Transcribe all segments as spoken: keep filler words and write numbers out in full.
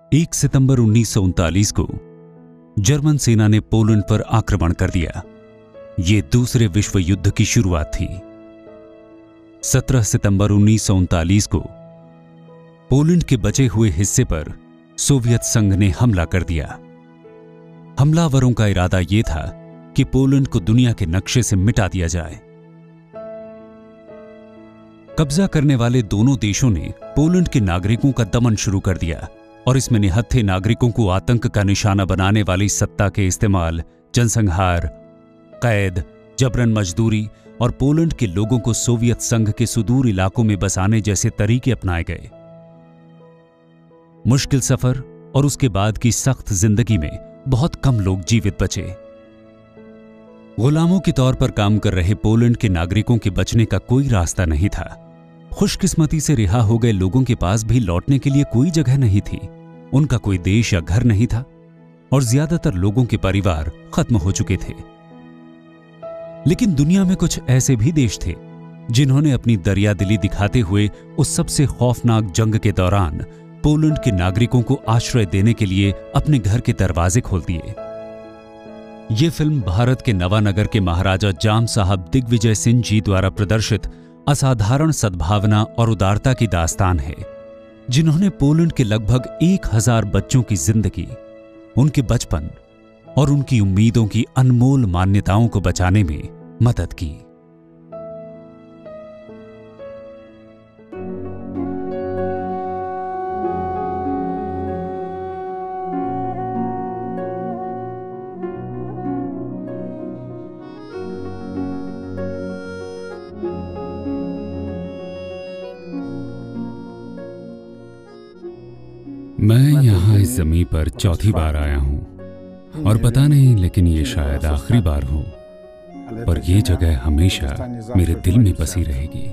एक सितंबर उन्नीस सौ उनतालीस को जर्मन सेना ने पोलैंड पर आक्रमण कर दिया। ये दूसरे विश्व युद्ध की शुरुआत थी। सत्रह सितंबर उन्नीस सौ उनतालीस को पोलैंड के बचे हुए हिस्से पर सोवियत संघ ने हमला कर दिया। हमलावरों का इरादा यह था कि पोलैंड को दुनिया के नक्शे से मिटा दिया जाए। कब्जा करने वाले दोनों देशों ने पोलैंड के नागरिकों का दमन शुरू कर दिया और इसमें निहत्थे नागरिकों को आतंक का निशाना बनाने वाली सत्ता के इस्तेमाल, जनसंहार, कैद, जबरन मजदूरी और पोलैंड के लोगों को सोवियत संघ के सुदूर इलाकों में बसाने जैसे तरीके अपनाए गए। मुश्किल सफर और उसके बाद की सख्त जिंदगी में बहुत कम लोग जीवित बचे। गुलामों के तौर पर काम कर रहे पोलैंड के नागरिकों के बचने का कोई रास्ता नहीं था। खुशकिस्मती से रिहा हो गए लोगों के पास भी लौटने के लिए कोई जगह नहीं थी। उनका कोई देश या घर नहीं था और ज्यादातर लोगों के परिवार खत्म हो चुके थे। लेकिन दुनिया में कुछ ऐसे भी देश थे जिन्होंने अपनी दरियादिली दिखाते हुए उस सबसे खौफनाक जंग के दौरान पोलैंड के नागरिकों को आश्रय देने के लिए अपने घर के दरवाजे खोल दिए। ये फिल्म भारत के नवानगर के महाराजा जाम साहब दिग्विजय सिंह जी द्वारा प्रदर्शित असाधारण सद्भावना और उदारता की दास्तान है, जिन्होंने पोलैंड के लगभग एक हजार बच्चों की जिंदगी, उनके बचपन और उनकी उम्मीदों की अनमोल मान्यताओं को बचाने में मदद की। मैं यहाँ इस जमीन पर चौथी बार आया हूँ और पता नहीं, लेकिन ये शायद आखिरी बार हो, पर ये जगह हमेशा मेरे दिल में बसी रहेगी।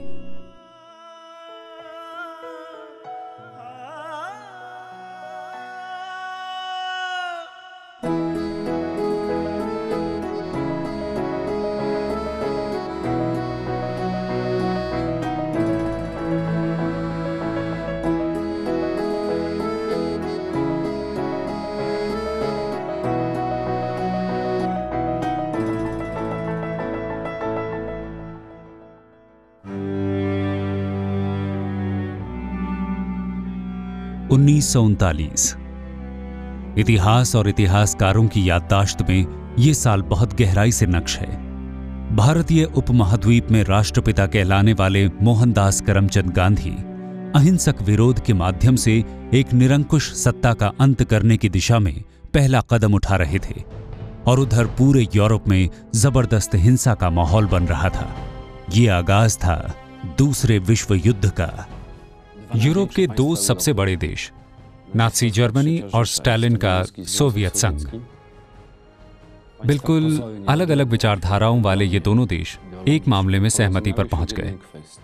उन्नीस सौ उनतालीस। इतिहास और इतिहासकारों की याददाश्त में यह साल बहुत गहराई से नक्श है। भारतीय उपमहाद्वीप में राष्ट्रपिता कहलाने वाले मोहनदास करमचंद गांधी अहिंसक विरोध के माध्यम से एक निरंकुश सत्ता का अंत करने की दिशा में पहला कदम उठा रहे थे और उधर पूरे यूरोप में जबरदस्त हिंसा का माहौल बन रहा था। ये आगाज था दूसरे विश्व युद्ध का। यूरोप के दो सबसे बड़े देश, नाज़ी जर्मनी और स्टालिन का सोवियत संघ, बिल्कुल अलग अलग विचारधाराओं वाले ये दोनों देश एक मामले में सहमति पर पहुंच गए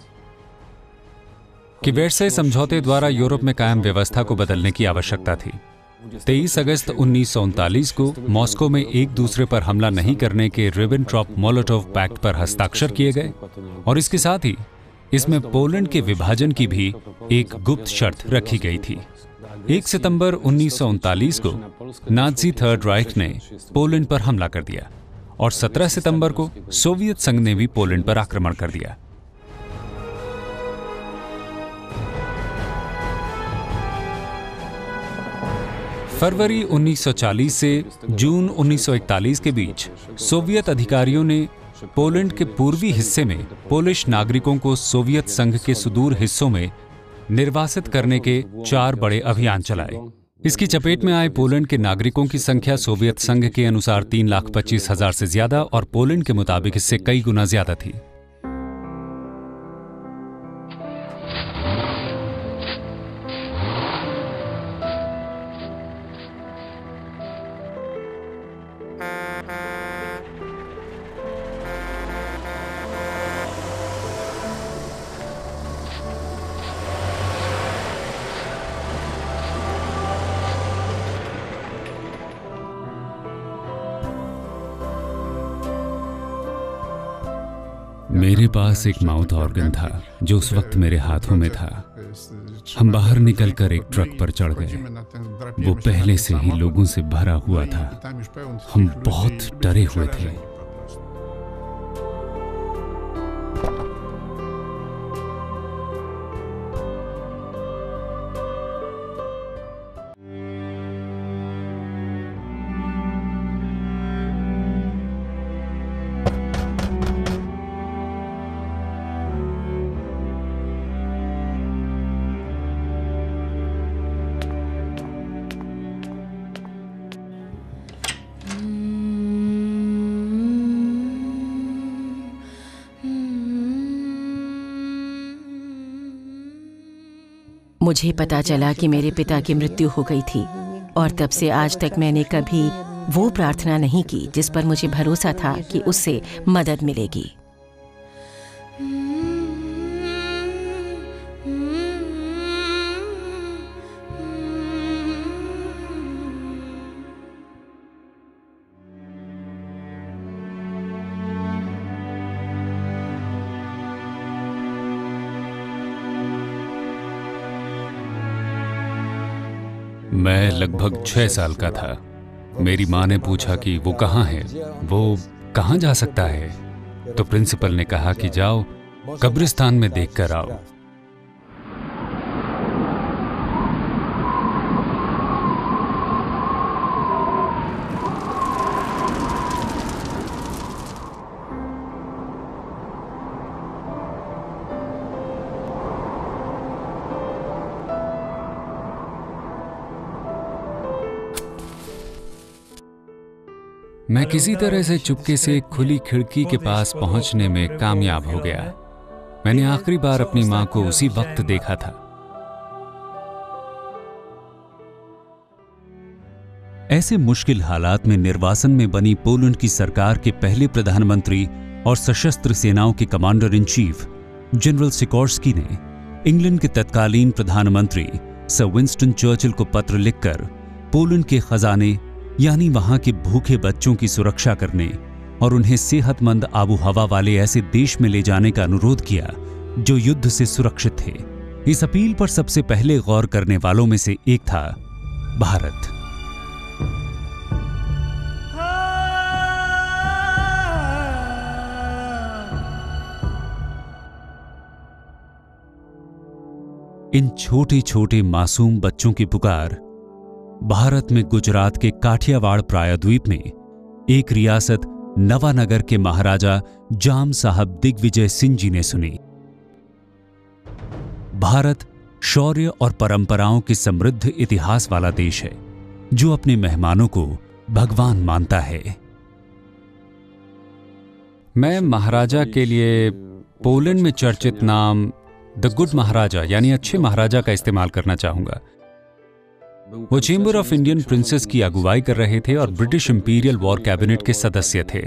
कि वर्साई समझौते द्वारा यूरोप में कायम व्यवस्था को बदलने की आवश्यकता थी। तेईस अगस्त उन्नीस सौ उनतालीस को मॉस्को में एक दूसरे पर हमला नहीं करने के रिबेनट्रॉप-मोलोटोव पैक्ट पर हस्ताक्षर किए गए और इसके साथ ही इसमें पोलैंड के विभाजन की भी एक गुप्त शर्त रखी गई थी। एक सितंबर उन्नीस सौ उनतालीस को नाज़ी थर्ड राइख ने पोलैंड पर हमला कर दिया और सत्रह सितंबर को सोवियत संघ ने भी पोलैंड पर आक्रमण कर दिया। फरवरी उन्नीस सौ चालीस से जून उन्नीस सौ इकतालीस के बीच सोवियत अधिकारियों ने पोलैंड के पूर्वी हिस्से में पोलिश नागरिकों को सोवियत संघ के सुदूर हिस्सों में निर्वासित करने के चार बड़े अभियान चलाए। इसकी चपेट में आए पोलैंड के नागरिकों की संख्या सोवियत संघ के अनुसार तीन लाख पच्चीस हजार से ज्यादा और पोलैंड के मुताबिक इससे कई गुना ज्यादा थी। मेरे पास एक माउथ ऑर्गन था जो उस वक्त मेरे हाथों में था। हम बाहर निकलकर एक ट्रक पर चढ़ गए। वो पहले से ही लोगों से भरा हुआ था। हम बहुत डरे हुए थे। मुझे पता चला कि मेरे पिता की मृत्यु हो गई थी और तब से आज तक मैंने कभी वो प्रार्थना नहीं की जिस पर मुझे भरोसा था कि उससे मदद मिलेगी। मैं लगभग छह साल का था। मेरी माँ ने पूछा कि वो कहाँ है, वो कहाँ जा सकता है। तो प्रिंसिपल ने कहा कि जाओ कब्रिस्तान में देख कर आओ। मैं किसी तरह से चुपके से खुली खिड़की के पास पहुंचने में कामयाब हो गया। मैंने आखिरी बार अपनी मां को उसी वक्त देखा था। ऐसे मुश्किल हालात में निर्वासन में बनी पोलैंड की सरकार के पहले प्रधानमंत्री और सशस्त्र सेनाओं के commander in chief general Sikorski ने इंग्लैंड के तत्कालीन प्रधानमंत्री सर विंस्टन चर्चिल को पत्र लिखकर पोलैंड के खजाने यानी वहां के भूखे बच्चों की सुरक्षा करने और उन्हें सेहतमंद आबो हवा वाले ऐसे देश में ले जाने का अनुरोध किया जो युद्ध से सुरक्षित थे। इस अपील पर सबसे पहले गौर करने वालों में से एक था भारत। इन छोटे छोटे मासूम बच्चों की पुकार भारत में गुजरात के काठियावाड़ प्रायद्वीप में एक रियासत नवानगर के महाराजा जाम साहब दिग्विजय सिंह जी ने सुनी। भारत शौर्य और परंपराओं के समृद्ध इतिहास वाला देश है जो अपने मेहमानों को भगवान मानता है। मैं महाराजा के लिए पोलैंड में चर्चित नाम द गुड महाराजा यानी अच्छे महाराजा का इस्तेमाल करना चाहूंगा। वो चेंबर ऑफ इंडियन प्रिंसेस की अगुवाई कर रहे थे और ब्रिटिश इंपीरियल वॉर कैबिनेट के सदस्य थे।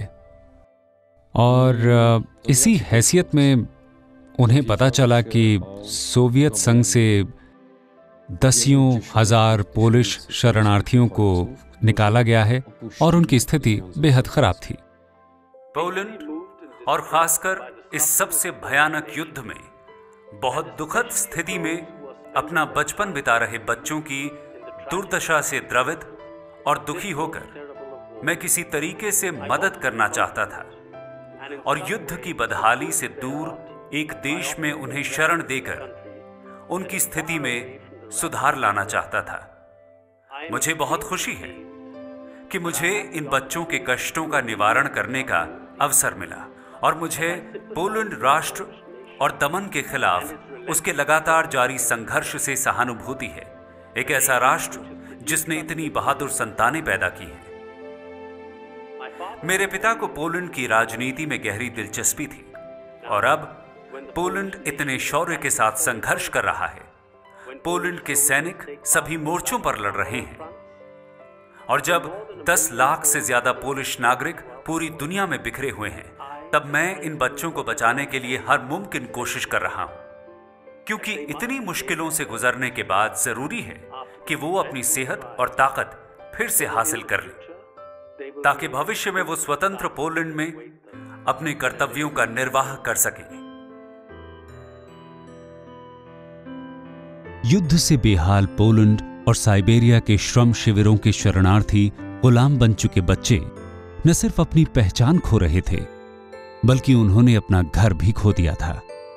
और इसी हैसियत में उन्हें पता चला कि सोवियत संघ से दसियों हजार पोलिश शरणार्थियों को निकाला गया है और उनकी स्थिति बेहद खराब थी। पोलैंड और खासकर इस सबसे भयानक युद्ध में बहुत दुखद स्थिति में अपना बचपन बिता रहे बच्चों की दुर्दशा से द्रवित और दुखी होकर मैं किसी तरीके से मदद करना चाहता था और युद्ध की बदहाली से दूर एक देश में उन्हें शरण देकर उनकी स्थिति में सुधार लाना चाहता था। मुझे बहुत खुशी है कि मुझे इन बच्चों के कष्टों का निवारण करने का अवसर मिला और मुझे पोलैंड राष्ट्र और दमन के खिलाफ उसके लगातार जारी संघर्ष से सहानुभूति है। एक ऐसा राष्ट्र जिसने इतनी बहादुर संतानें पैदा की हैं। मेरे पिता को पोलैंड की राजनीति में गहरी दिलचस्पी थी और अब पोलैंड इतने शौर्य के साथ संघर्ष कर रहा है। पोलैंड के सैनिक सभी मोर्चों पर लड़ रहे हैं और जब दस लाख से ज्यादा पोलिश नागरिक पूरी दुनिया में बिखरे हुए हैं, तब मैं इन बच्चों को बचाने के लिए हर मुमकिन कोशिश कर रहा हूं, क्योंकि इतनी मुश्किलों से गुजरने के बाद जरूरी है कि वो अपनी सेहत और ताकत फिर से हासिल कर ले, ताकि भविष्य में वो स्वतंत्र पोलैंड में अपने कर्तव्यों का निर्वाह कर सके। युद्ध से बेहाल पोलैंड और साइबेरिया के श्रम शिविरों के शरणार्थी गुलाम बन चुके बच्चे न सिर्फ अपनी पहचान खो रहे थे, बल्कि उन्होंने अपना घर भी खो दिया था।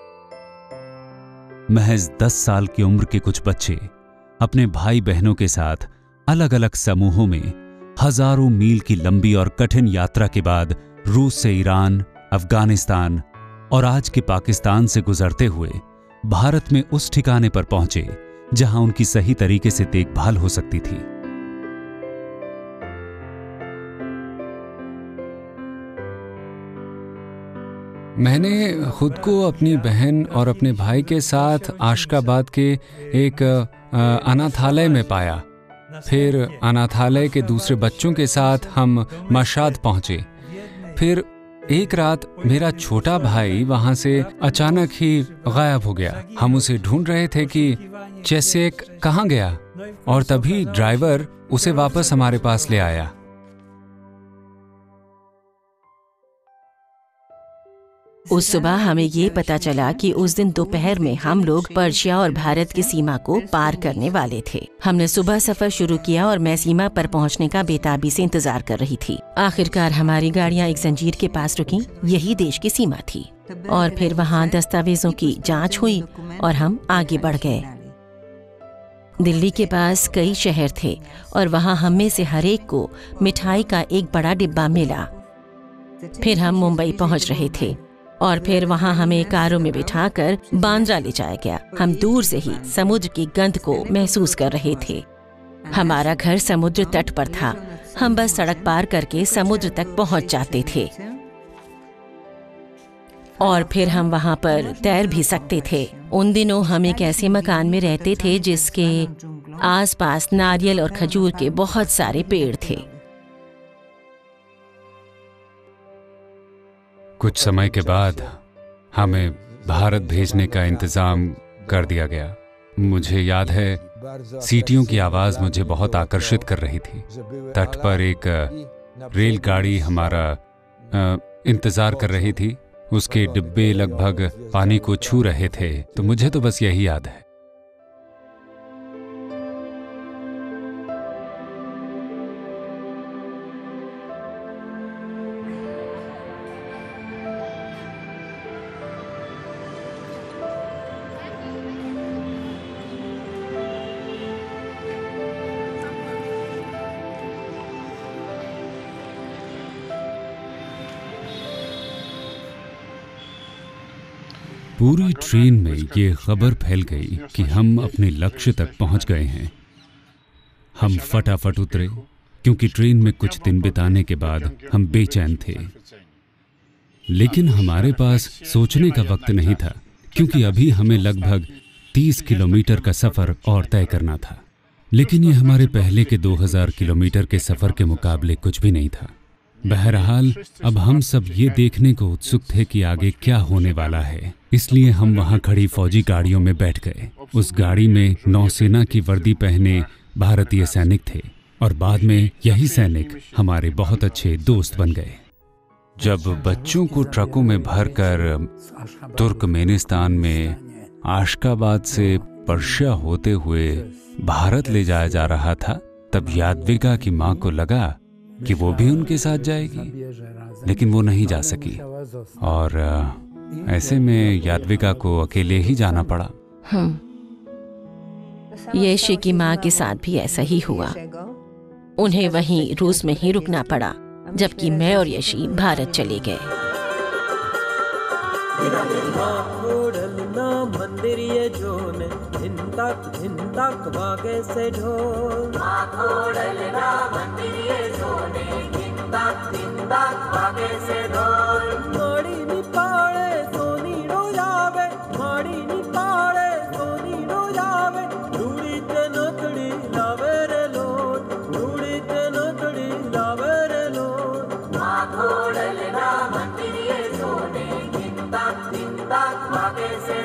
महज दस साल की उम्र के कुछ बच्चे अपने भाई बहनों के साथ अलग अलग समूहों में हजारों मील की लंबी और कठिन यात्रा के बाद रूस से ईरान, अफगानिस्तान और आज के पाकिस्तान से गुजरते हुए भारत में उस ठिकाने पर पहुंचे जहां उनकी सही तरीके से देखभाल हो सकती थी। मैंने खुद को अपनी बहन और अपने भाई के साथ आशकाबाद के एक अनाथालय में पाया। फिर अनाथालय के दूसरे बच्चों के साथ हम मशाद पहुंचे। फिर एक रात मेरा छोटा भाई वहां से अचानक ही गायब हो गया। हम उसे ढूंढ रहे थे कि चेसेक कहाँ गया, और तभी ड्राइवर उसे वापस हमारे पास ले आया। उस सुबह हमें ये पता चला कि उस दिन दोपहर में हम लोग पर्शिया और भारत की सीमा को पार करने वाले थे। हमने सुबह सफर शुरू किया और मैं सीमा पर पहुंचने का बेताबी से इंतजार कर रही थी। आखिरकार हमारी गाड़ियां एक जंजीर के पास रुकीं। यही देश की सीमा थी। और फिर वहां दस्तावेजों की जांच हुई और हम आगे बढ़ गए। दिल्ली के पास कई शहर थे और वहां हम में से हर एक को मिठाई का एक बड़ा डिब्बा मिला। फिर हम मुंबई पहुंच रहे थे और फिर वहां हमें कारों में बिठाकर बांद्रा ले जाया गया। हम दूर से ही समुद्र की गंध को महसूस कर रहे थे। हमारा घर समुद्र तट पर था। हम बस सड़क पार करके समुद्र तक पहुंच जाते थे और फिर हम वहां पर तैर भी सकते थे। उन दिनों हम एक ऐसे मकान में रहते थे जिसके आसपास नारियल और खजूर के बहुत सारे पेड़ थे। कुछ समय के बाद हमें भारत भेजने का इंतजाम कर दिया गया। मुझे याद है, सीटियों की आवाज मुझे बहुत आकर्षित कर रही थी। तट पर एक रेलगाड़ी हमारा इंतजार कर रही थी। उसके डिब्बे लगभग पानी को छू रहे थे। तो मुझे तो बस यही याद है। पूरी ट्रेन में ये खबर फैल गई कि हम अपने लक्ष्य तक पहुंच गए हैं। हम फटाफट उतरे क्योंकि ट्रेन में कुछ दिन बिताने के बाद हम बेचैन थे। लेकिन हमारे पास सोचने का वक्त नहीं था, क्योंकि अभी हमें लगभग तीस किलोमीटर का सफर और तय करना था। लेकिन ये हमारे पहले के दो हज़ार किलोमीटर के सफर के मुकाबले कुछ भी नहीं था। बहरहाल अब हम सब ये देखने को उत्सुक थे कि आगे क्या होने वाला है, इसलिए हम वहां खड़ी फौजी गाड़ियों में बैठ गए। उस गाड़ी में नौसेना की वर्दी पहने भारतीय सैनिक थे और बाद में यही सैनिक हमारे बहुत अच्छे दोस्त बन गए। जब बच्चों को ट्रकों में भरकर तुर्कमेनिस्तान में आशकाबाद से पर्शिया होते हुए भारत ले जाया जा रहा था, तब यादविका की मां को लगा कि वो भी उनके साथ जाएगी, लेकिन वो नहीं जा सकी और ऐसे में यादविका को अकेले ही जाना पड़ा। यशी की माँ के साथ भी ऐसा ही हुआ। उन्हें वहीं रूस में ही रुकना पड़ा, जबकि मैं और यशी भारत चले गए। मंदिर ये जोन धिंदक धिंदक भागे से ढोल खोड़लना मंदिर ये जोन धिंदक धिंदक भागे से ढोल माड़ी नी पाड़े सोनी नो जावे माड़ी नी पाड़े सोनी नो जावे धूड़ी ते नथड़ी लावे रे लोट धूड़ी ते नथड़ी लावे रे लोट खोड़लना मंदिर ये जोन धिंदक धिंदक भागे से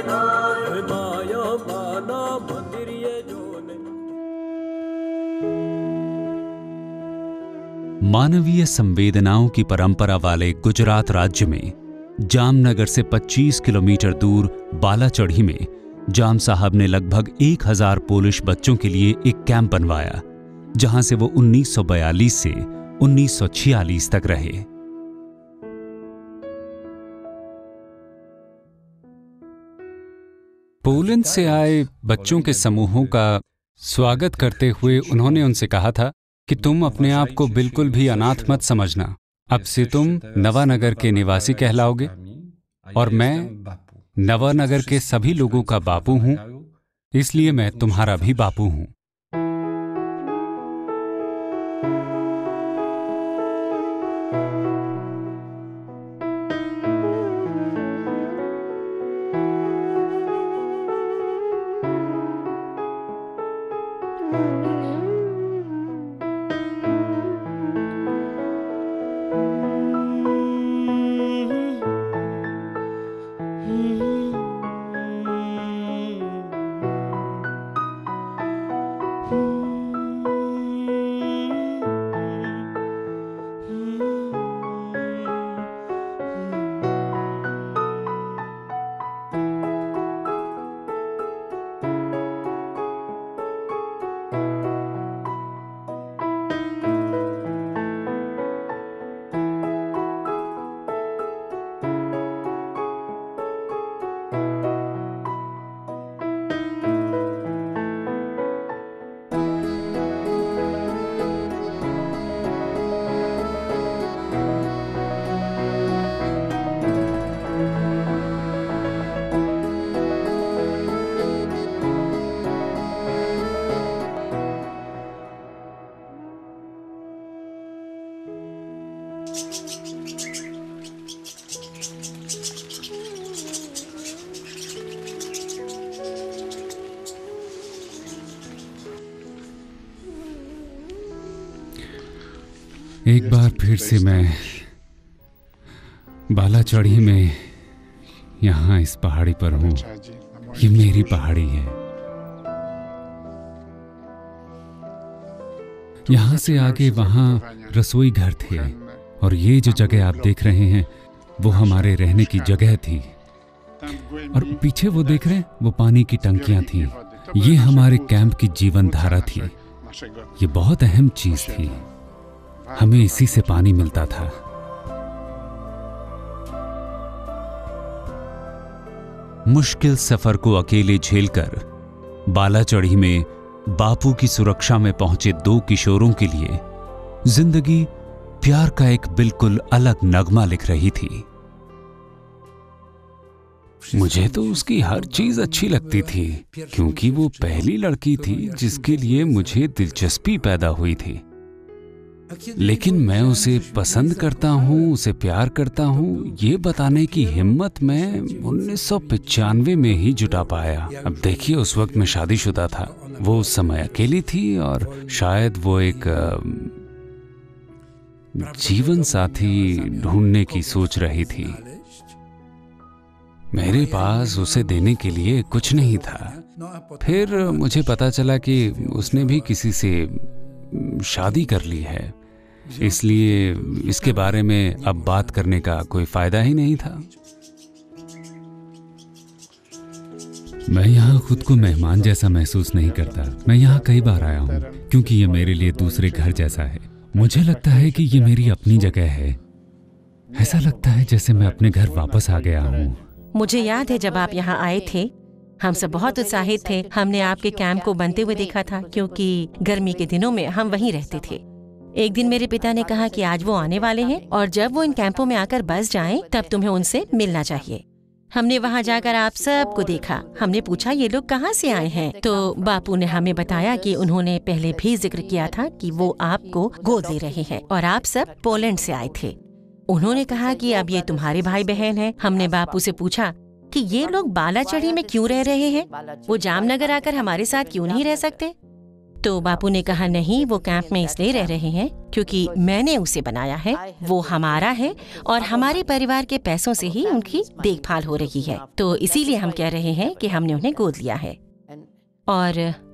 मानवीय संवेदनाओं की परंपरा वाले गुजरात राज्य में जामनगर से पच्चीस किलोमीटर दूर बालाचढ़ी में जाम साहब ने लगभग एक हज़ार पोलिश बच्चों के लिए एक कैंप बनवाया, जहां से वो उन्नीस सौ बयालीस से उन्नीस सौ छियालीस तक रहे। पोलैंड से आए बच्चों के समूहों का स्वागत करते हुए उन्होंने उनसे कहा था कि तुम अपने आप को बिल्कुल भी अनाथ मत समझना। अब से तुम नवानगर के निवासी कहलाओगे और मैं नवानगर के सभी लोगों का बापू हूं, इसलिए मैं तुम्हारा भी बापू हूं। एक बार फिर से मैं बालाचढ़ी में यहाँ इस पहाड़ी पर हूँ। ये मेरी पहाड़ी है। यहाँ से आगे वहाँ रसोई घर थे और ये जो जगह आप देख रहे हैं वो हमारे रहने की जगह थी। और पीछे वो देख रहे हैं वो पानी की टंकियाँ थीं। ये हमारे कैंप की जीवन धारा थी। ये बहुत अहम चीज थी। हमें इसी से पानी मिलता था। मुश्किल सफर को अकेले झेलकर बालाचढ़ी में बापू की सुरक्षा में पहुंचे दो किशोरों के लिए जिंदगी प्यार का एक बिल्कुल अलग नगमा लिख रही थी। मुझे तो उसकी हर चीज अच्छी लगती थी, क्योंकि वो पहली लड़की थी जिसके लिए मुझे दिलचस्पी पैदा हुई थी। लेकिन मैं उसे पसंद करता हूँ, उसे प्यार करता हूँ, ये बताने की हिम्मत मैं उन्नीस सौ पचानवे में ही जुटा पाया। अब देखिए, उस वक्त मैं शादीशुदा था, वो उस समय अकेली थी और शायद वो एक जीवन साथी ढूंढने की सोच रही थी। मेरे पास उसे देने के लिए कुछ नहीं था। फिर मुझे पता चला कि उसने भी किसी से शादी कर ली है, इसलिए इसके बारे में अब बात करने का कोई फायदा ही नहीं था। मैं यहाँ खुद को मेहमान जैसा महसूस नहीं करता। मैं यहाँ कई बार आया हूँ क्योंकि ये मेरे लिए दूसरे घर जैसा है। मुझे लगता है कि ये मेरी अपनी जगह है। ऐसा लगता है जैसे मैं अपने घर वापस आ गया हूँ। मुझे याद है जब आप यहाँ आए थे, हम सब बहुत उत्साहित थे। हमने आपके कैंप को बनते हुए देखा था, क्योंकि गर्मी के दिनों में हम वहीं रहते थे। एक दिन मेरे पिता ने कहा कि आज वो आने वाले हैं और जब वो इन कैंपों में आकर बस जाएं, तब तुम्हें उनसे मिलना चाहिए। हमने वहाँ जाकर आप सबको देखा। हमने पूछा, ये लोग कहाँ से आए हैं? तो बापू ने हमें बताया कि उन्होंने पहले भी जिक्र किया था कि वो आपको गोद ले रहे हैं और आप सब पोलैंड से आए थे। उन्होंने कहा कि अब ये तुम्हारे भाई बहन हैं। हमने बापू से पूछा कि ये लोग बालाचढ़ी में क्यों रह रहे हैं? वो जामनगर आकर हमारे साथ क्यों नहीं रह सकते? तो बापू ने कहा, नहीं, वो कैंप में इसलिए रह रहे हैं क्योंकि मैंने उसे बनाया है, वो हमारा है और हमारे परिवार के पैसों से ही उनकी देखभाल हो रही है। तो इसीलिए हम कह रहे हैं कि हमने उन्हें गोद लिया है। और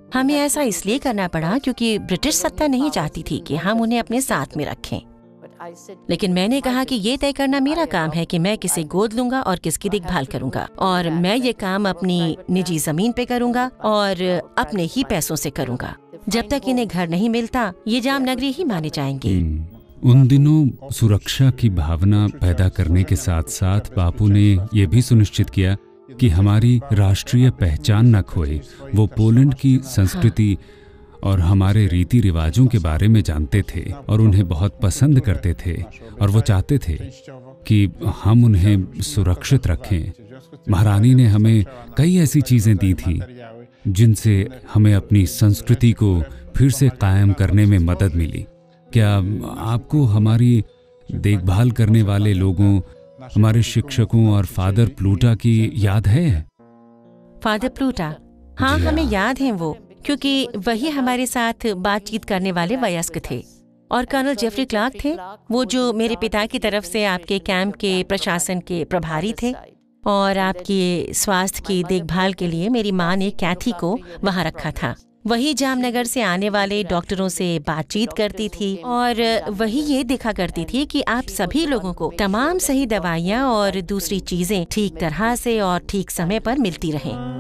हमें ऐसा इसलिए करना पड़ा क्योंकि ब्रिटिश सत्ता नहीं चाहती थी कि हम उन्हें अपने साथ में रखें। लेकिन मैंने कहा कि ये तय करना मेरा काम है कि मैं किसे गोद लूंगा और किसकी देखभाल करूंगा, और मैं ये काम अपनी निजी जमीन पे करूंगा और अपने ही पैसों से करूंगा। जब तक इन्हें घर नहीं मिलता ये जामनगरी ही माने जाएंगे। उन दिनों सुरक्षा की भावना पैदा करने के साथ साथ बापू ने यह भी सुनिश्चित किया कि हमारी राष्ट्रीय पहचान न खोए। वो पोलैंड की संस्कृति और हमारे रीति रिवाजों के बारे में जानते थे और उन्हें बहुत पसंद करते थे, और वो चाहते थे कि हम उन्हें सुरक्षित रखें। महारानी ने हमें कई ऐसी चीजें दी थी जिनसे हमें अपनी संस्कृति को फिर से कायम करने में मदद मिली। क्या आपको हमारी देखभाल करने वाले लोगों, हमारे शिक्षकों और फादर प्लूटा की याद है? Father Pluta? हाँ, हमें याद है वो, क्योंकि वही हमारे साथ बातचीत करने वाले वयस्क थे। और कर्नल जेफरी क्लार्क थे, वो जो मेरे पिता की तरफ से आपके कैंप के प्रशासन के प्रभारी थे, और आपके स्वास्थ्य की देखभाल के लिए मेरी माँ ने कैथी को वहाँ रखा था। वही जामनगर से आने वाले डॉक्टरों से बातचीत करती थी और वही ये देखा करती थी कि आप सभी लोगों को तमाम सही दवाइयाँ और दूसरी चीजें ठीक तरह से और ठीक समय पर मिलती रहें।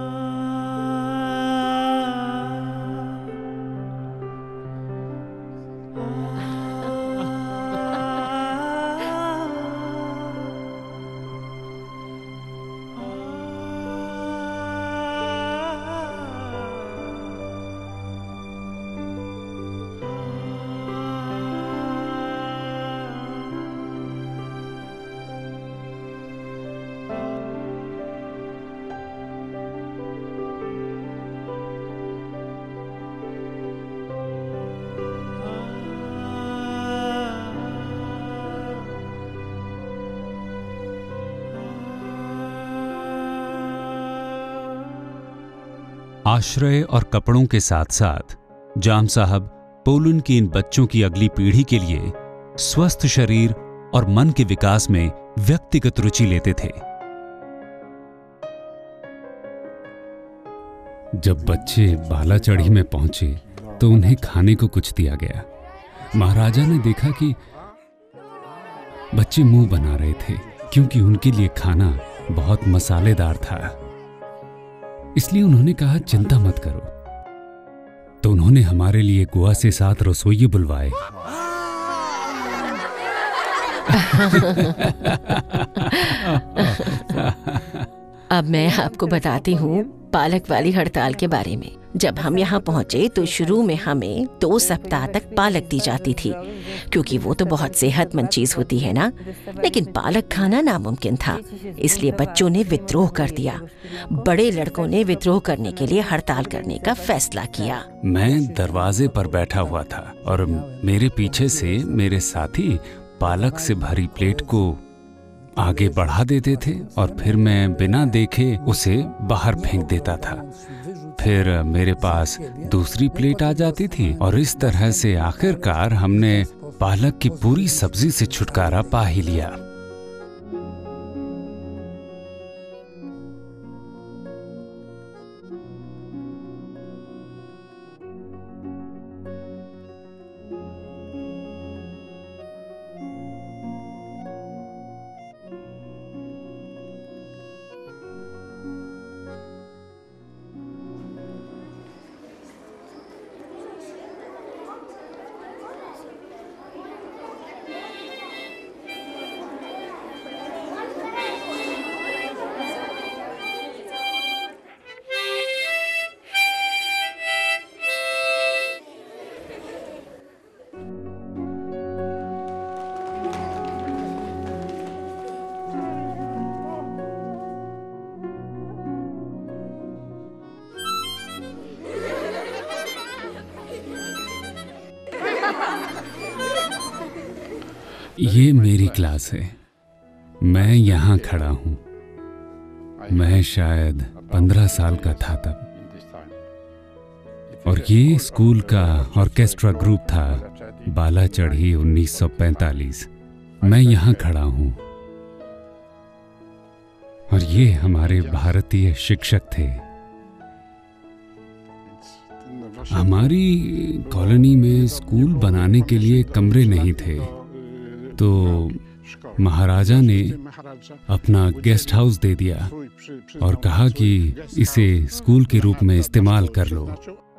आश्रय और कपड़ों के साथ साथ जाम साहब पोलैंड की इन बच्चों की अगली पीढ़ी के लिए स्वस्थ शरीर और मन के विकास में व्यक्तिगत रुचि लेते थे। जब बच्चे बालाचढ़ी में पहुंचे तो उन्हें खाने को कुछ दिया गया। महाराजा ने देखा कि बच्चे मुंह बना रहे थे क्योंकि उनके लिए खाना बहुत मसालेदार था। इसलिए उन्होंने कहा, चिंता मत करो। तो उन्होंने हमारे लिए गोवा से सात रसोइये बुलवाए। अब मैं आपको बताती हूँ पालक वाली हड़ताल के बारे में। जब हम यहाँ पहुँचे तो शुरू में हमें दो सप्ताह तक पालक दी जाती थी, क्योंकि वो तो बहुत सेहतमंद चीज होती है ना। लेकिन पालक खाना नामुमकिन था, इसलिए बच्चों ने विद्रोह कर दिया। बड़े लड़कों ने विद्रोह करने के लिए हड़ताल करने का फैसला किया। मैं दरवाजे पर बैठा हुआ था और मेरे पीछे से मेरे साथी पालक से भरी प्लेट को आगे बढ़ा देते थे और फिर मैं बिना देखे उसे बाहर फेंक देता था। फिर मेरे पास दूसरी प्लेट आ जाती थी और इस तरह से आखिरकार हमने पालक की पूरी सब्जी से छुटकारा पा ही लिया। ये मेरी क्लास है। मैं यहाँ खड़ा हूँ। मैं शायद पंद्रह साल का था तब, और ये स्कूल का ऑर्केस्ट्रा ग्रुप था बालाचढ़ी उन्नीस सौ पैंतालीस। मैं यहाँ खड़ा हूँ और ये हमारे भारतीय शिक्षक थे। हमारी कॉलोनी में स्कूल बनाने के लिए कमरे नहीं थे, तो महाराजा ने अपना गेस्ट हाउस दे दिया और कहा कि इसे स्कूल के रूप में इस्तेमाल कर लो।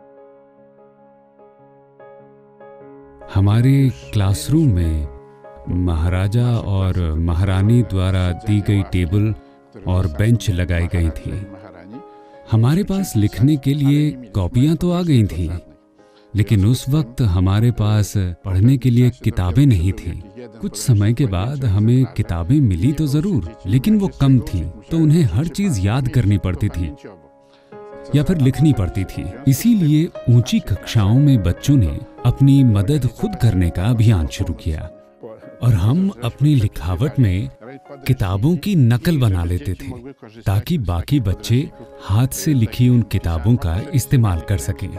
हमारे क्लासरूम में महाराजा और महारानी द्वारा दी गई टेबल और बेंच लगाई गई थी। हमारे पास लिखने के लिए कॉपियां तो आ गई थीं, लेकिन उस वक्त हमारे पास पढ़ने के लिए किताबें नहीं थीं। कुछ समय के बाद हमें किताबें मिली तो जरूर, लेकिन वो कम थीं, तो उन्हें हर चीज याद करनी पड़ती थी या फिर लिखनी पड़ती थी। इसीलिए ऊंची कक्षाओं में बच्चों ने अपनी मदद खुद करने का अभियान शुरू किया और हम अपनी लिखावट में किताबों की नकल बना लेते थे ताकि बाकी बच्चे हाथ से लिखी उन किताबों का इस्तेमाल कर सकें।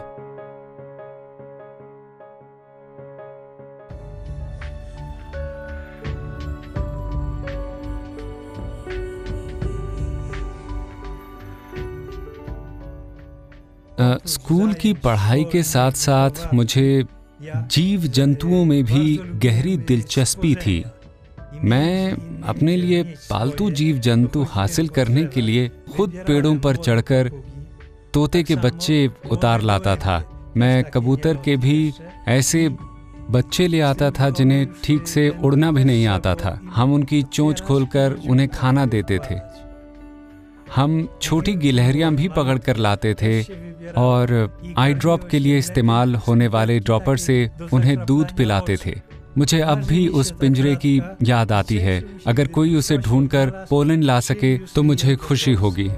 आ, स्कूल की पढ़ाई के साथ साथ मुझे जीव जंतुओं में भी गहरी दिलचस्पी थी। मैं अपने लिए पालतू जीव जंतु हासिल करने के लिए खुद पेड़ों पर चढ़कर तोते के बच्चे उतार लाता था। मैं कबूतर के भी ऐसे बच्चे ले आता था जिन्हें ठीक से उड़ना भी नहीं आता था। हम उनकी चोंच खोलकर उन्हें खाना देते थे। हम छोटी गिलहरियां भी पकड़ कर लाते थे और आई ड्रॉप के लिए इस्तेमाल होने वाले ड्रॉपर से उन्हें दूध पिलाते थे। मुझे अब भी उस पिंजरे की याद आती है। अगर कोई उसे ढूंढकर पोलैंड ला सके तो मुझे खुशी होगी।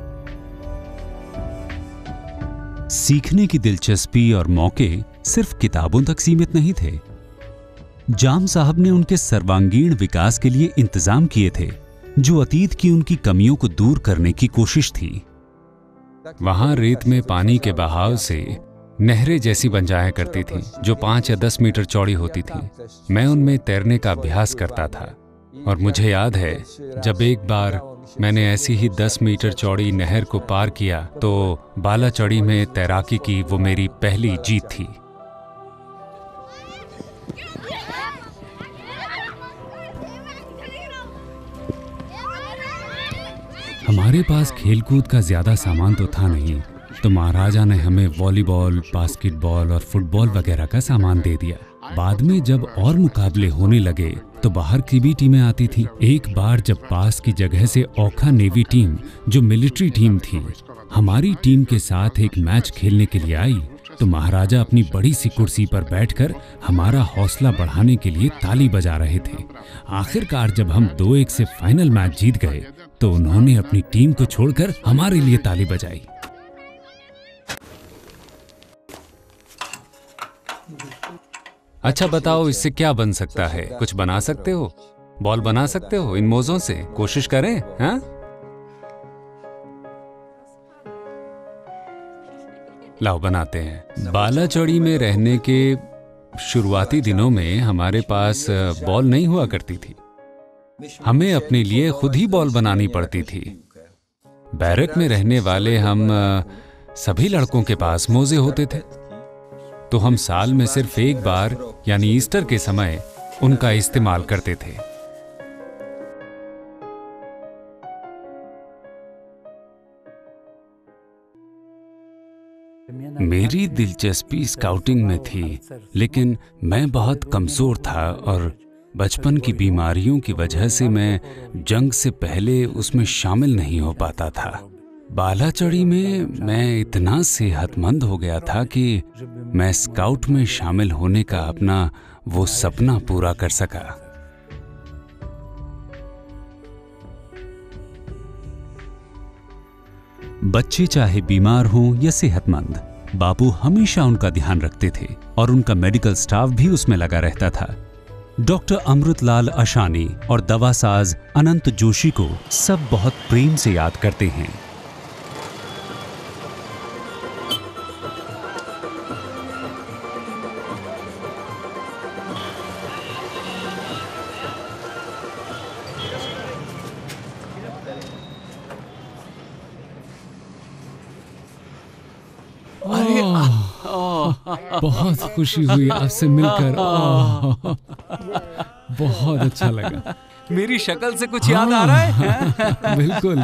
सीखने की दिलचस्पी और मौके सिर्फ किताबों तक सीमित नहीं थे। जाम साहब ने उनके सर्वांगीण विकास के लिए इंतजाम किए थे, जो अतीत की उनकी कमियों को दूर करने की कोशिश थी। वहां रेत में पानी के बहाव से नहरें जैसी बन जाया करती थी, जो पांच या दस मीटर चौड़ी होती थी। मैं उनमें तैरने का अभ्यास करता था और मुझे याद है जब एक बार मैंने ऐसी ही दस मीटर चौड़ी नहर को पार किया तो बालाचड़ी में तैराकी की वो मेरी पहली जीत थी। हमारे पास खेलकूद का ज्यादा सामान तो था नहीं, तो महाराजा ने हमें वॉलीबॉल, बास्केटबॉल और फुटबॉल वगैरह का सामान दे दिया। बाद में जब और मुकाबले होने लगे तो बाहर की भी टीमें आती थी। एक बार जब पास की जगह से ओखा नेवी टीम, जो मिलिट्री टीम थी, हमारी टीम के साथ एक मैच खेलने के लिए आई, तो महाराजा अपनी बड़ी सी कुर्सी पर बैठकर हमारा हौसला बढ़ाने के लिए ताली बजा रहे थे। आखिरकार जब हम दो एक से फाइनल मैच जीत गए तो उन्होंने अपनी टीम को छोड़कर हमारे लिए ताली बजाई। अच्छा बताओ, इससे क्या बन सकता है? कुछ बना सकते हो? बॉल बना सकते हो इन मोजों से? कोशिश करें। हाँ, लाओ बनाते हैं। बालाचड़ी में रहने के शुरुआती दिनों में हमारे पास बॉल नहीं हुआ करती थी। हमें अपने लिए खुद ही बॉल बनानी पड़ती थी। बैरक में रहने वाले हम सभी लड़कों के पास मोजे होते थे, तो हम साल में सिर्फ एक बार यानी ईस्टर के समय उनका इस्तेमाल करते थे। मेरी दिलचस्पी स्काउटिंग में थी, लेकिन मैं बहुत कमजोर था और बचपन की बीमारियों की वजह से मैं जंग से पहले उसमें शामिल नहीं हो पाता था। बालाचड़ी में मैं इतना सेहतमंद हो गया था कि मैं स्काउट में शामिल होने का अपना वो सपना पूरा कर सका। बच्चे चाहे बीमार हों या सेहतमंद, बापू हमेशा उनका ध्यान रखते थे और उनका मेडिकल स्टाफ भी उसमें लगा रहता था। डॉक्टर अमृतलाल अशानी और दवासाज अनंत जोशी को सब बहुत प्रेम से याद करते हैं। बहुत खुशी हुई आपसे मिलकर। ओह, बहुत अच्छा लगा। मेरी शक्ल से कुछ याद आ रहा है? बिल्कुल।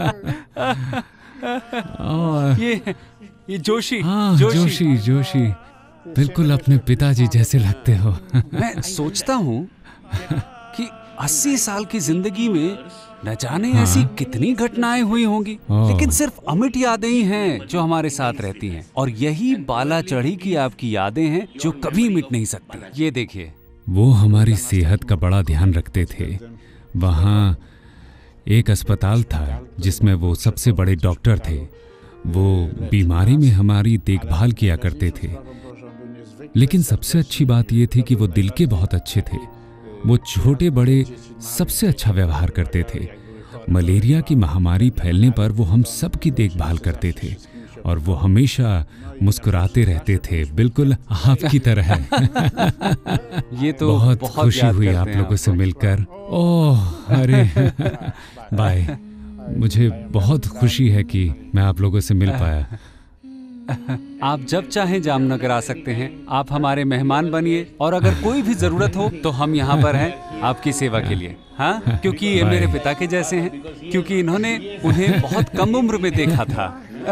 और ये ये जोशी, हाँ, जोशी जोशी जोशी बिल्कुल अपने पिताजी जैसे लगते हो। मैं सोचता हूँ कि अस्सी साल की जिंदगी में न जाने हाँ। ऐसी कितनी घटनाएं हुई होंगी, ओह। लेकिन सिर्फ अमिट यादें ही हैं जो हमारे साथ रहती हैं। और यही बाला चढ़ी की आपकी यादें हैं जो कभी मिट नहीं सकती। ये देखिए, वो हमारी सेहत का बड़ा ध्यान रखते थे। वहाँ एक अस्पताल था जिसमें वो सबसे बड़े डॉक्टर थे। वो बीमारी में हमारी देखभाल किया करते थे। लेकिन सबसे अच्छी बात ये थी कि वो दिल के बहुत अच्छे थे। वो छोटे बड़े सबसे अच्छा व्यवहार करते थे। मलेरिया की महामारी फैलने पर वो हम सब की देखभाल करते थे और वो हमेशा मुस्कुराते रहते थे, बिल्कुल आपकी तरह। ये तो बहुत, बहुत खुशी याद हुई करते आप हैं लोगों से आपको। मिलकर। ओह, अरे बाय। मुझे बहुत खुशी है कि मैं आप लोगों से मिल पाया। आप जब चाहें जामनगर आ सकते हैं। आप हमारे मेहमान बनिए और अगर कोई भी जरूरत हो तो हम यहाँ पर हैं आपकी सेवा के लिए। हाँ, क्योंकि ये बाय। मेरे पिता के जैसे हैं, क्योंकि इन्होंने उन्हें बहुत कम उम्र में देखा था।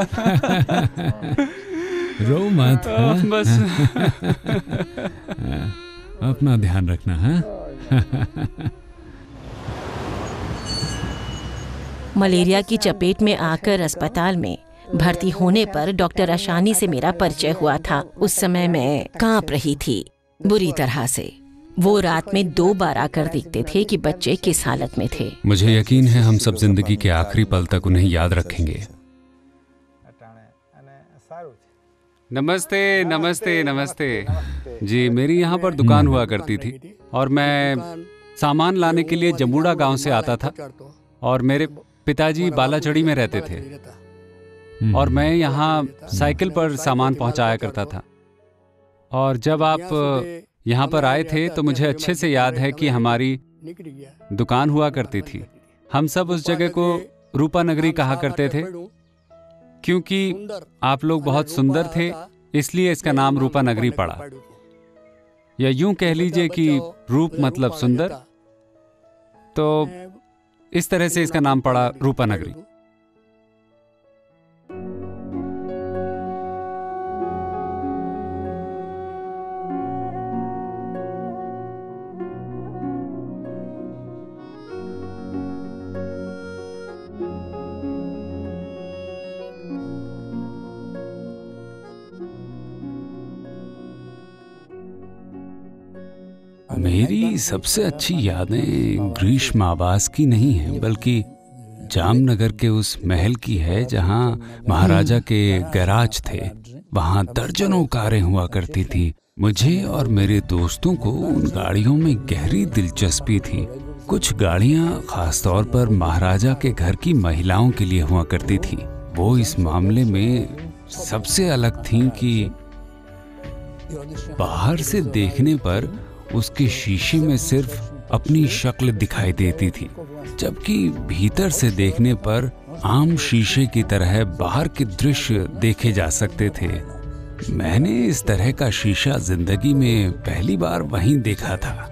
रो मत। हाँ? बस अपना ध्यान रखना। हाँ, मलेरिया की चपेट में आकर अस्पताल में भर्ती होने पर डॉक्टर अशानी से मेरा परिचय हुआ था। उस समय मैं कांप रही थी बुरी तरह से। वो रात में दो बार आकर देखते थे कि बच्चे किस हालत में थे। मुझे यकीन है हम सब जिंदगी के आखिरी पल तक उन्हें याद रखेंगे। नमस्ते नमस्ते नमस्ते जी, मेरी यहाँ पर दुकान हुआ करती थी और मैं सामान लाने के लिए जमुड़ा गांव से आता था और मेरे पिताजी बालाचड़ी में रहते थे और मैं यहाँ साइकिल पर सामान पहुँचाया करता था। और जब आप यहाँ पर आए थे तो मुझे अच्छे से याद है कि हमारी दुकान हुआ करती थी। हम सब उस जगह को रूपा नगरी कहा करते थे क्योंकि आप लोग बहुत सुंदर थे, इसलिए इसका नाम रूपा नगरी पड़ा। या यूं कह लीजिए कि रूप मतलब सुंदर, तो इस तरह से इसका नाम पड़ा रूपा नगरी। मेरी सबसे अच्छी यादें ग्रीष्म आवास की नहीं हैं, बल्कि जामनगर के उस महल की है जहां महाराजा के गैराज थे। वहां दर्जनों कारें हुआ करती थी। मुझे और मेरे दोस्तों को उन गाड़ियों में गहरी दिलचस्पी थी। कुछ गाड़ियां खासतौर पर महाराजा के घर की महिलाओं के लिए हुआ करती थी। वो इस मामले में सबसे अलग थीं कि बाहर से देखने पर उसके शीशे में सिर्फ अपनी शक्ल दिखाई देती थी, जबकि भीतर से देखने पर आम शीशे की तरह बाहर के दृश्य देखे जा सकते थे। मैंने इस तरह का शीशा जिंदगी में पहली बार वहीं देखा था।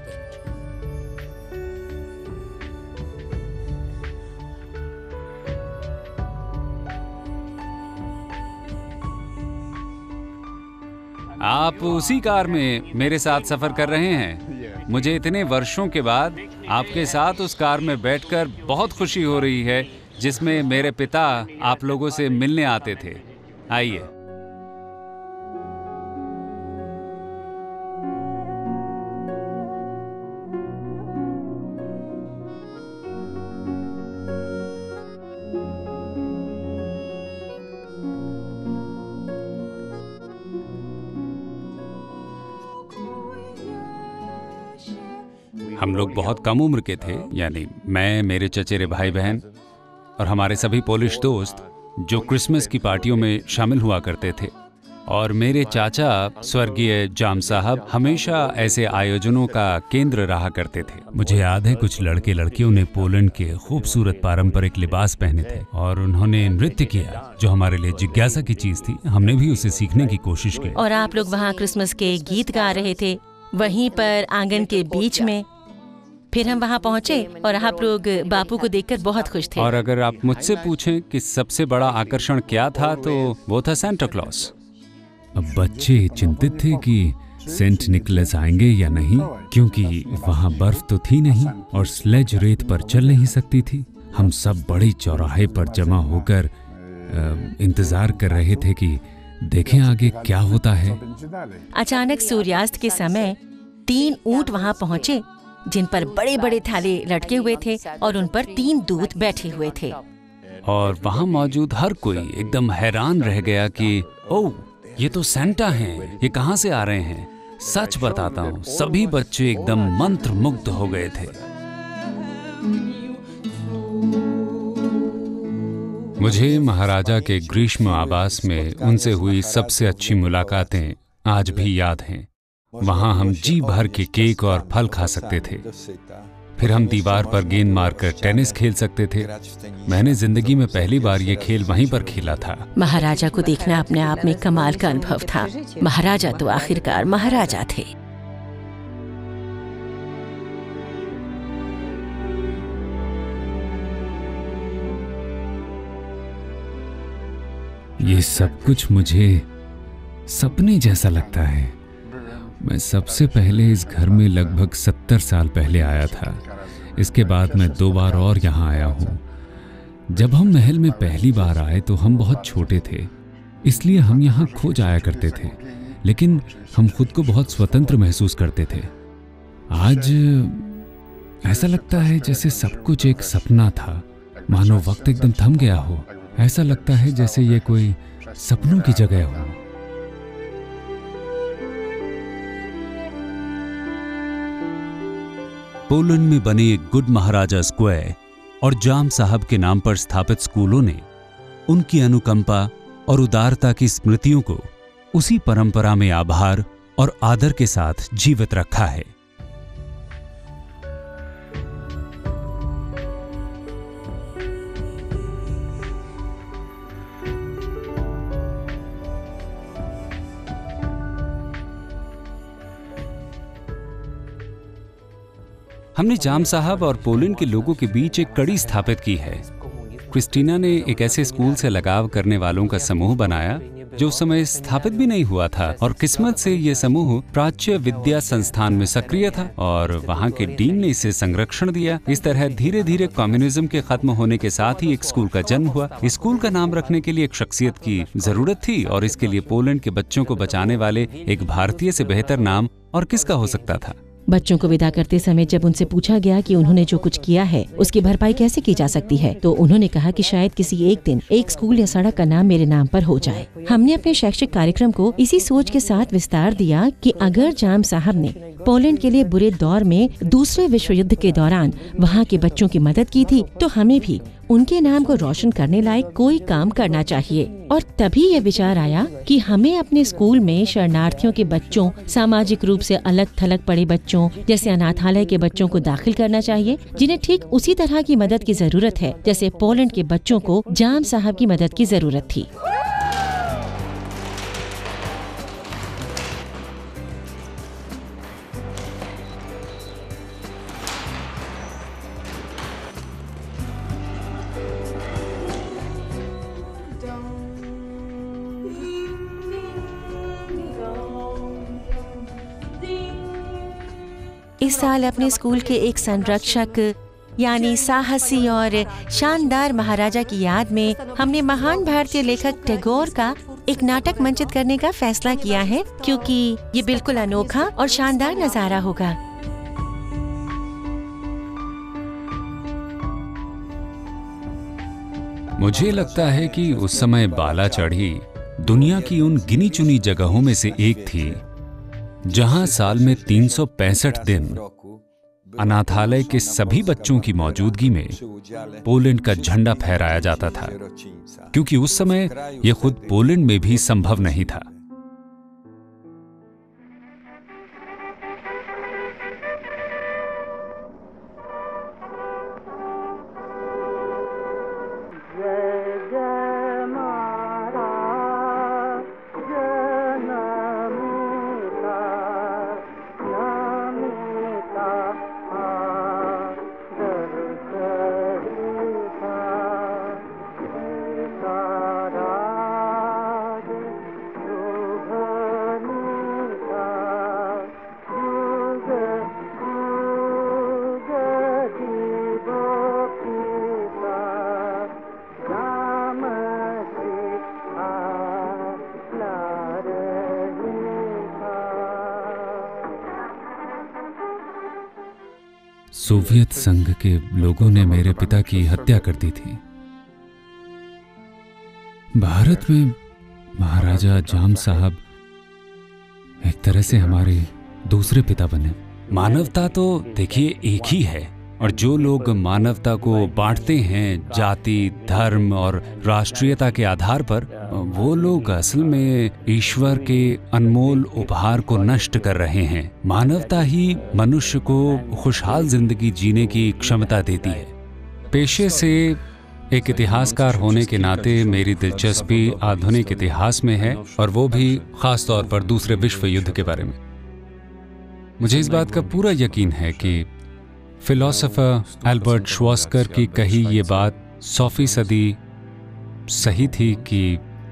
आप उसी कार में मेरे साथ सफर कर रहे हैं। मुझे इतने वर्षों के बाद आपके साथ उस कार में बैठकर बहुत खुशी हो रही है जिसमें मेरे पिता आप लोगों से मिलने आते थे। आइए। हम लोग बहुत कम उम्र के थे, यानी मैं, मेरे चचेरे भाई बहन और हमारे सभी पोलिश दोस्त जो क्रिसमस की पार्टियों में शामिल हुआ करते थे। और मेरे चाचा स्वर्गीय जाम साहब हमेशा ऐसे आयोजनों का केंद्र रहा करते थे। मुझे याद है कुछ लड़के लड़कियों ने पोलैंड के खूबसूरत पारंपरिक लिबास पहने थे और उन्होंने नृत्य किया, जो हमारे लिए जिज्ञासा की चीज थी। हमने भी उसे सीखने की कोशिश की। और आप लोग वहाँ क्रिसमस के गीत गा रहे थे, वहीं पर आंगन के बीच में। फिर हम वहाँ पहुँचे और आप लोग बापू को देखकर बहुत खुश थे। और अगर आप मुझसे पूछें कि सबसे बड़ा आकर्षण क्या था, तो वो था सेंटा क्लॉस। अब बच्चे चिंतित थे कि सेंट निकोलस आएंगे या नहीं, क्योंकि वहाँ बर्फ तो थी नहीं और स्लेज रेत पर चल नहीं सकती थी। हम सब बड़े चौराहे पर जमा होकर इंतजार कर रहे थे कि देखें आगे क्या होता है। अचानक सूर्यास्त के समय तीन ऊंट वहाँ पहुँचे, जिन पर बड़े बड़े थाले लटके हुए थे और उन पर तीन दूत बैठे हुए थे। और वहाँ मौजूद हर कोई एकदम हैरान रह गया कि ओह, ये तो सेंटा हैं, ये कहाँ से आ रहे हैं। सच बताता हूँ, सभी बच्चे एकदम मंत्रमुग्ध हो गए थे। मुझे महाराजा के ग्रीष्म आवास में उनसे हुई सबसे अच्छी मुलाकातें आज भी याद हैं। वहाँ हम जी भर के केक और फल खा सकते थे। फिर हम दीवार पर गेंद मारकर टेनिस खेल सकते थे। मैंने जिंदगी में पहली बार ये खेल वहीं पर खेला था। महाराजा को देखना अपने आप में कमाल का अनुभव था। महाराजा तो आखिरकार महाराजा थे। ये सब कुछ मुझे सपने जैसा लगता है। मैं सबसे पहले इस घर में लगभग सत्तर साल पहले आया था। इसके बाद मैं दो बार और यहाँ आया हूँ। जब हम महल में पहली बार आए तो हम बहुत छोटे थे, इसलिए हम यहाँ खो जाया करते थे, लेकिन हम खुद को बहुत स्वतंत्र महसूस करते थे। आज ऐसा लगता है जैसे सब कुछ एक सपना था, मानो वक्त एकदम थम गया हो। ऐसा लगता है जैसे ये कोई सपनों की जगह हो। पोलैंड में बने गुड महाराजा स्क्वायर और जाम साहब के नाम पर स्थापित स्कूलों ने उनकी अनुकंपा और उदारता की स्मृतियों को उसी परंपरा में आभार और आदर के साथ जीवित रखा है। हमने जाम साहब और पोलैंड के लोगों के बीच एक कड़ी स्थापित की है। क्रिस्टीना ने एक ऐसे स्कूल से लगाव करने वालों का समूह बनाया जो उस समय स्थापित भी नहीं हुआ था, और किस्मत से ये समूह प्राच्य विद्या संस्थान में सक्रिय था और वहाँ के डीन ने इसे संरक्षण दिया। इस तरह धीरे धीरे कम्युनिज्म के खत्म होने के साथ ही एक स्कूल का जन्म हुआ। स्कूल का नाम रखने के लिए एक शख्सियत की जरूरत थी, और इसके लिए पोलैंड के बच्चों को बचाने वाले एक भारतीय से बेहतर नाम और किसका हो सकता था। बच्चों को विदा करते समय जब उनसे पूछा गया कि उन्होंने जो कुछ किया है उसकी भरपाई कैसे की जा सकती है, तो उन्होंने कहा कि शायद किसी एक दिन एक स्कूल या सड़क का नाम मेरे नाम पर हो जाए। हमने अपने शैक्षिक कार्यक्रम को इसी सोच के साथ विस्तार दिया कि अगर जाम साहब ने पोलैंड के लिए बुरे दौर में दूसरे विश्व युद्ध के दौरान वहाँ के बच्चों की मदद की थी, तो हमें भी उनके नाम को रोशन करने लायक कोई काम करना चाहिए। और तभी ये विचार आया कि हमें अपने स्कूल में शरणार्थियों के बच्चों, सामाजिक रूप से अलग थलग पड़े बच्चों जैसे अनाथालय के बच्चों को दाखिल करना चाहिए, जिन्हें ठीक उसी तरह की मदद की जरूरत है जैसे पोलैंड के बच्चों को जाम साहब की मदद की जरूरत थी। इस साल अपने स्कूल के एक संरक्षक यानी साहसी और शानदार महाराजा की याद में हमने महान भारतीय लेखक टैगोर का एक नाटक मंचित करने का फैसला किया है, क्योंकि ये बिल्कुल अनोखा और शानदार नजारा होगा। मुझे लगता है कि उस समय बाला चढ़ी दुनिया की उन गिनी चुनी जगहों में से एक थी जहां साल में तीन सौ पैंसठ दिन अनाथालय के सभी बच्चों की मौजूदगी में पोलैंड का झंडा फहराया जाता था, क्योंकि उस समय यह खुद पोलैंड में भी संभव नहीं था। सोवियत संघ के लोगों ने मेरे पिता की हत्या कर दी थी। भारत में महाराजा जाम साहब एक तरह से हमारे दूसरे पिता बने। मानवता तो देखिए एक ही है, और जो लोग मानवता को बांटते हैं जाति, धर्म और राष्ट्रीयता के आधार पर, वो लोग असल में ईश्वर के अनमोल उपहार को नष्ट कर रहे हैं। मानवता ही मनुष्य को खुशहाल जिंदगी जीने की क्षमता देती है। पेशे से एक इतिहासकार होने के नाते मेरी दिलचस्पी आधुनिक इतिहास में है, और वो भी खास तौर पर दूसरे विश्व युद्ध के बारे में। मुझे इस बात का पूरा यकीन है कि फिलोसोफर एल्बर्ट श्वार्ज़कर की कही ये बात सौ फीसदी सही थी कि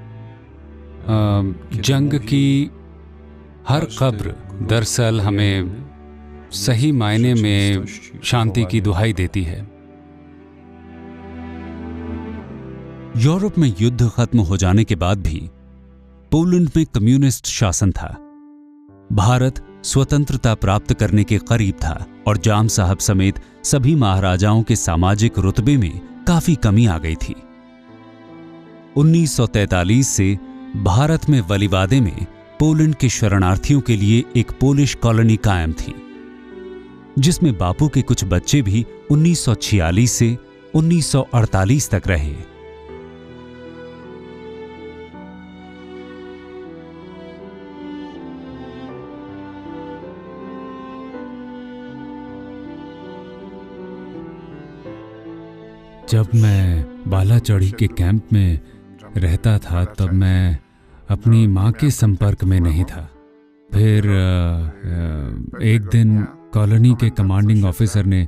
जंग की हर कब्र दरअसल हमें सही मायने में शांति की दुहाई देती है। यूरोप में युद्ध खत्म हो जाने के बाद भी पोलैंड में कम्युनिस्ट शासन था। भारत स्वतंत्रता प्राप्त करने के करीब था, और जाम साहब समेत सभी महाराजाओं के सामाजिक रुतबे में काफी कमी आ गई थी। उन्नीस सौ तैंतालीस से भारत में वलीवादे में पोलैंड के शरणार्थियों के लिए एक पोलिश कॉलोनी कायम थी, जिसमें बापू के कुछ बच्चे भी उन्नीस सौ छियालीस से उन्नीस सौ अड़तालीस तक रहे। जब मैं बालाचढ़ी के कैंप में रहता था तब मैं अपनी माँ के संपर्क में नहीं था। फिर एक दिन कॉलोनी के कमांडिंग ऑफिसर ने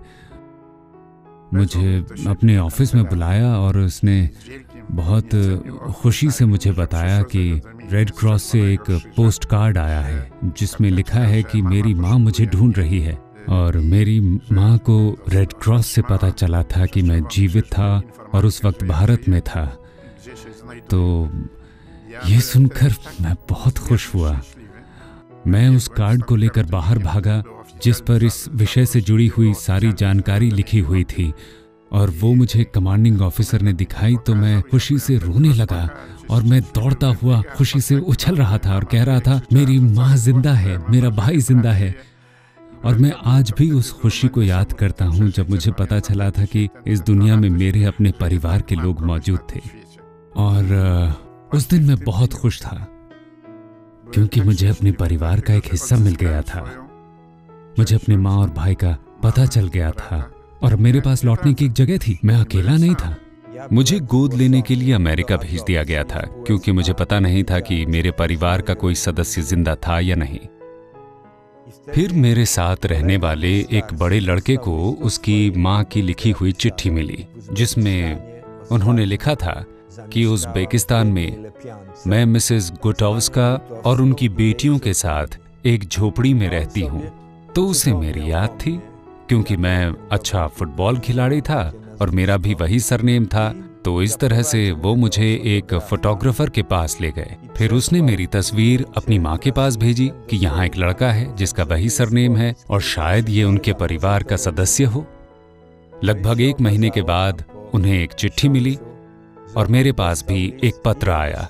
मुझे अपने ऑफिस में बुलाया और उसने बहुत खुशी से मुझे बताया कि रेड क्रॉस से एक पोस्ट कार्ड आया है जिसमें लिखा है कि मेरी माँ मुझे ढूंढ रही है। और मेरी माँ को रेड क्रॉस से पता चला था कि मैं जीवित था और उस वक्त भारत में था। तो ये सुनकर मैं बहुत खुश हुआ। मैं उस कार्ड को लेकर बाहर भागा जिस पर इस विषय से जुड़ी हुई सारी जानकारी लिखी हुई थी, और वो मुझे कमांडिंग ऑफिसर ने दिखाई तो मैं खुशी से रोने लगा और मैं दौड़ता हुआ खुशी से उछल रहा था और कह रहा था, मेरी माँ जिंदा है, मेरा भाई जिंदा है। और मैं आज भी उस खुशी को याद करता हूँ जब मुझे पता चला था कि इस दुनिया में मेरे अपने परिवार के लोग मौजूद थे। और उस दिन मैं बहुत खुश था क्योंकि मुझे अपने परिवार का एक हिस्सा मिल गया था। मुझे अपने माँ और भाई का पता चल गया था और मेरे पास लौटने की एक जगह थी। मैं अकेला नहीं था। मुझे गोद लेने के लिए अमेरिका भेज दिया गया था क्योंकि मुझे पता नहीं था कि मेरे परिवार का कोई सदस्य जिंदा था या नहीं। फिर मेरे साथ रहने वाले एक बड़े लड़के को उसकी माँ की लिखी हुई चिट्ठी मिली जिसमें उन्होंने लिखा था कि उज़्बेकिस्तान में मैं मिसेस गुटोव्स्का और उनकी बेटियों के साथ एक झोपड़ी में रहती हूँ। तो उसे मेरी याद थी क्योंकि मैं अच्छा फुटबॉल खिलाड़ी था और मेरा भी वही सरनेम था। तो इस तरह से वो मुझे एक फोटोग्राफर के पास ले गए। फिर उसने मेरी तस्वीर अपनी माँ के पास भेजी कि यहाँ एक लड़का है जिसका वही सरनेम है और शायद ये उनके परिवार का सदस्य हो। लगभग एक महीने के बाद उन्हें एक चिट्ठी मिली और मेरे पास भी एक पत्र आया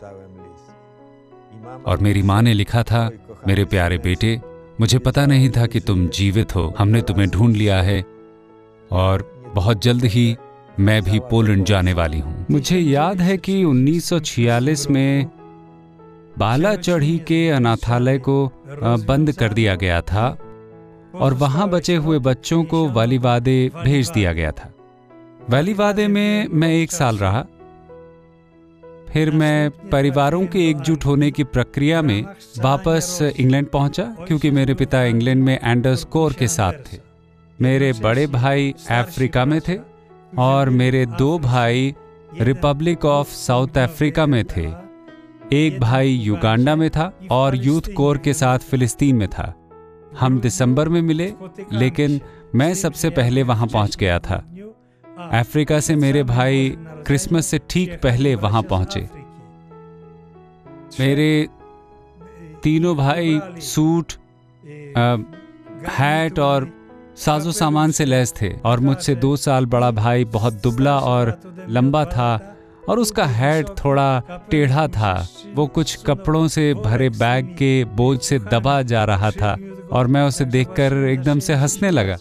और मेरी माँ ने लिखा था, मेरे प्यारे बेटे, मुझे पता नहीं था कि तुम जीवित हो। हमने तुम्हें ढूंढ लिया है और बहुत जल्द ही मैं भी पोलैंड जाने वाली हूँ। मुझे याद है कि उन्नीस सौ छियालीस में बालाचढ़ी के अनाथालय को बंद कर दिया गया था और वहां बचे हुए बच्चों को वलीवादे भेज दिया गया था। वलीवादे में मैं एक साल रहा। फिर मैं परिवारों के एकजुट होने की प्रक्रिया में वापस इंग्लैंड पहुंचा क्योंकि मेरे पिता इंग्लैंड में एंडर्स कोर के साथ थे। मेरे बड़े भाई अफ्रीका में थे और मेरे दो भाई रिपब्लिक ऑफ साउथ अफ्रीका में थे। एक भाई युगांडा में था और यूथ कोर के साथ फिलिस्तीन में था। हम दिसंबर में मिले, लेकिन मैं सबसे पहले वहां पहुंच गया था। अफ्रीका से मेरे भाई क्रिसमस से ठीक पहले वहां पहुंचे। मेरे तीनों भाई सूट, हैट और साजो सामान से लैस थे और मुझसे दो साल बड़ा भाई बहुत दुबला और लंबा था और उसका हेड थोड़ा टेढ़ा था। वो कुछ कपड़ों से भरे बैग के बोझ से दबा जा रहा था और मैं उसे देखकर एकदम से हंसने लगा।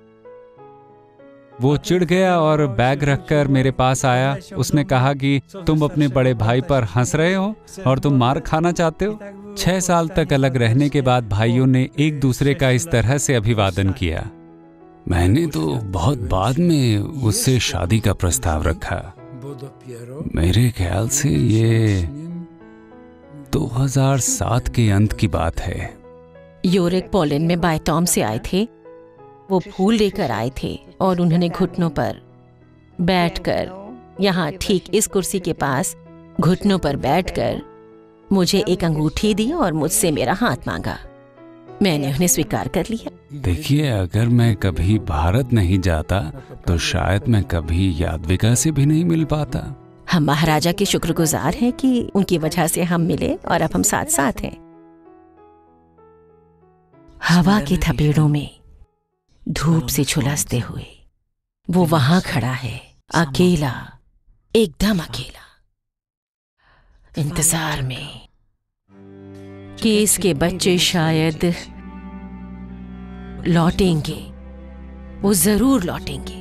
वो चिढ़ गया और बैग रखकर मेरे पास आया। उसने कहा कि तुम अपने बड़े भाई पर हंस रहे हो और तुम मार खाना चाहते हो। छह साल तक अलग रहने के बाद भाइयों ने एक दूसरे का इस तरह से अभिवादन किया। मैंने तो बहुत बाद में उससे शादी का प्रस्ताव रखा। मेरे ख्याल से ये दो हज़ार सात के अंत की बात है। योरिक पोलैंड में बायटॉम से आए थे। वो फूल लेकर आए थे और उन्होंने घुटनों पर बैठकर, यहाँ ठीक इस कुर्सी के पास घुटनों पर बैठकर मुझे एक अंगूठी दी और मुझसे मेरा हाथ मांगा। मैंने उन्हें स्वीकार कर लिया। देखिए, अगर मैं कभी भारत नहीं जाता तो शायद मैं कभी यादविका से भी नहीं मिल पाता। हम महाराजा के शुक्रगुजार हैं कि उनकी वजह से हम मिले और अब हम साथ साथ हैं। हवा के थपेड़ों में धूप से झुलसते हुए वो वहां खड़ा है, अकेला, एकदम अकेला, इंतजार में कि इसके बच्चे शायद लौटेंगे। वो जरूर लौटेंगे।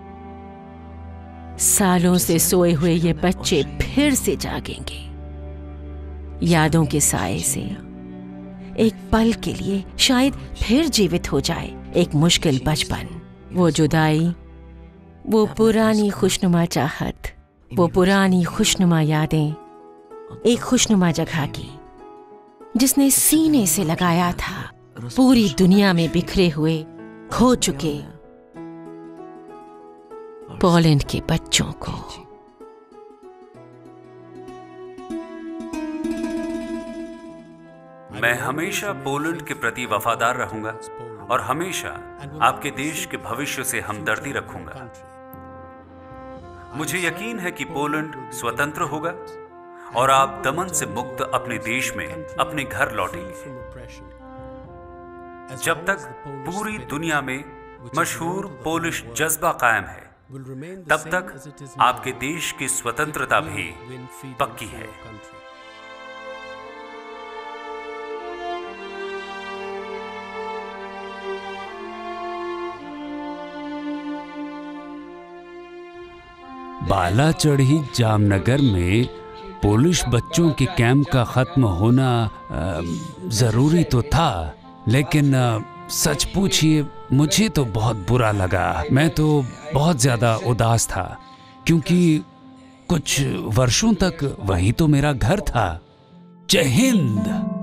सालों से सोए हुए ये बच्चे फिर से जागेंगे, यादों के साए से एक पल के लिए शायद फिर जीवित हो जाए एक मुश्किल बचपन। वो जुदाई, वो पुरानी खुशनुमा चाहत, वो पुरानी खुशनुमा यादें, एक खुशनुमा जगह की जिसने सीने से लगाया था पूरी दुनिया में बिखरे हुए, खो चुके पोलैंड के बच्चों को। मैं हमेशा पोलैंड के प्रति वफादार रहूंगा और हमेशा आपके देश के भविष्य से हमदर्दी रखूंगा। मुझे यकीन है कि पोलैंड स्वतंत्र होगा और आप दमन से मुक्त अपने देश में अपने घर लौटेंगे। जब तक पूरी दुनिया में मशहूर पोलिश जज्बा कायम है, तब तक आपके देश की स्वतंत्रता भी पक्की है। बालाचढ़ी जामनगर में पोलिश बच्चों के कैंप का खत्म होना जरूरी तो था, लेकिन सच पूछिए मुझे तो बहुत बुरा लगा। मैं तो बहुत ज्यादा उदास था क्योंकि कुछ वर्षों तक वही तो मेरा घर था। जय हिंद।